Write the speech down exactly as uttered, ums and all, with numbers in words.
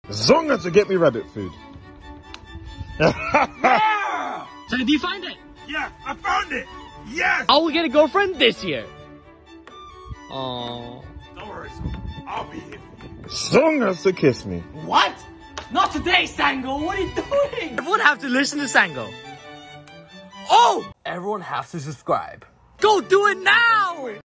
Zhong had to get me rabbit food. Yeah! So did you find it? Yes, I found it! Yes! I will get a girlfriend this year. Oh. Don't worry, son. I'll be here for you. Zhong has to kiss me. What? Not today, Sango. What are you doing? Everyone have to listen to Sango. Oh! Everyone has to subscribe. Go do it now!